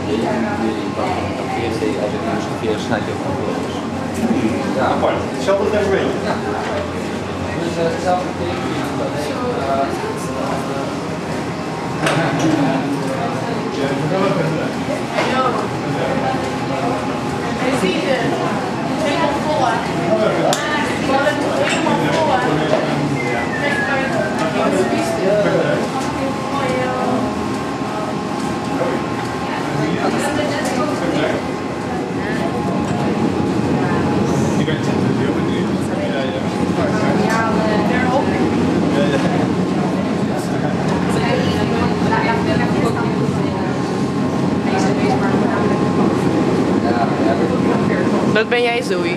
via snijdt je ook nog wel. Ja, apart. Hetzelfde temperament. Ja. Dus hetzelfde teken. Dat ben jij, Zoe.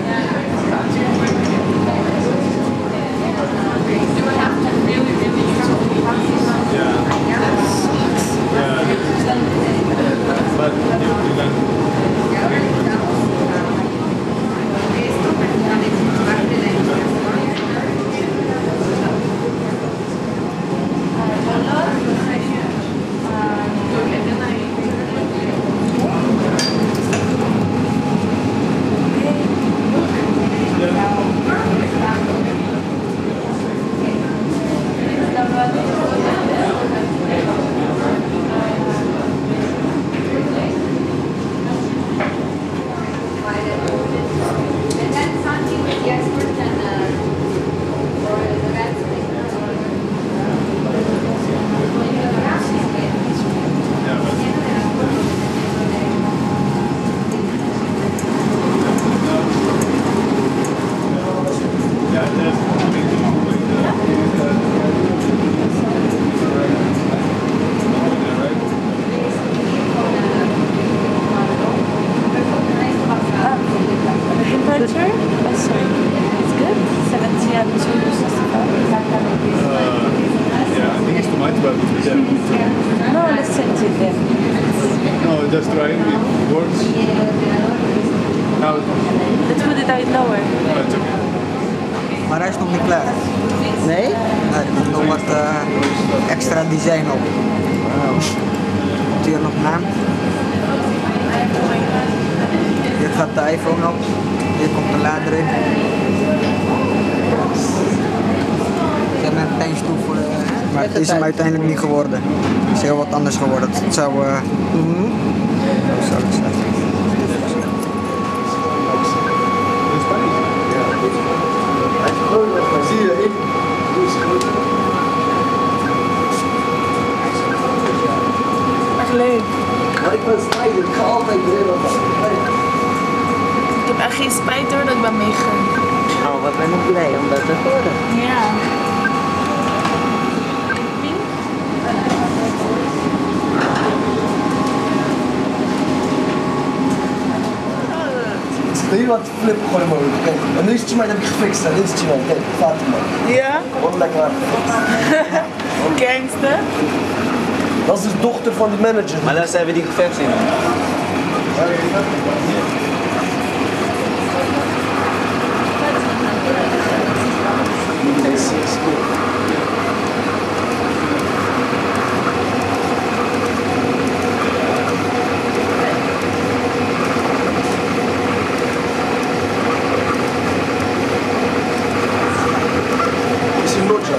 Just trying with words. Now, Let's put it out lower. it's okay. Maar hij is nog niet klaar. Nee? Nee, er moet nog wat extra design op. Komt hier nog naam. Hier gaat de iPhone op. Hier komt de lader in. Ik heb een pijnstoel voor maar het is hem uiteindelijk niet geworden. Het is heel wat anders geworden. Het zou... Hoe zou het zijn? Zie je? Echt leuk. Maar ik ben strijder, ik ga altijd erin. Ik heb echt geen spijt hoor dat ik ben meegegaan. Oh, wat ben ik blij om dat te horen. Ja. Weet je wat flip gewoon mogelijk? Kijk, en nu is het maar dat heb ik gefixt. Dit is het maar. Kijk, Fatima. Ja? Wat lekker hard. Gangster. Dat is dus dochter van die manager. Maar daar zijn we die gevecht in. Is een notja.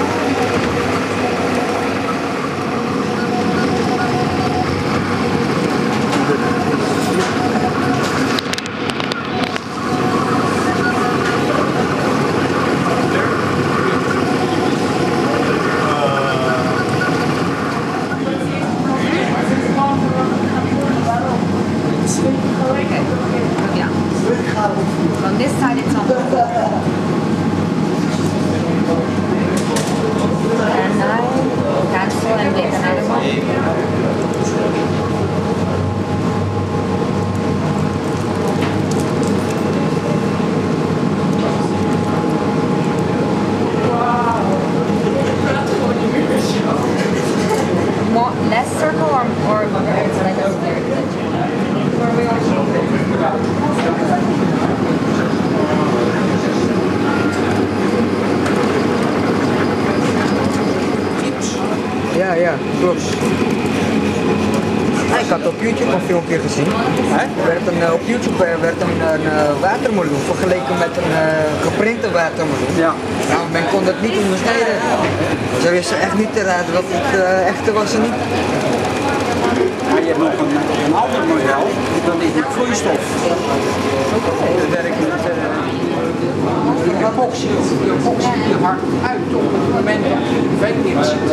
On this side it's on. And I cancel and make another one. More, less circle or it's like a Ja, klopt. ik had op YouTube een filmpje gezien. Op YouTube werd een watermeloen vergeleken met een geprinte watermeloen. Ja. Nou, men kon dat niet onderscheiden. Ze wisten echt niet te raden wat het echte was en niet. Maar je hebt nog een ander model, dat is met vloeistof. Dat werkt met epoxy. Die epoxy die hard uit op het moment dat je verveelt.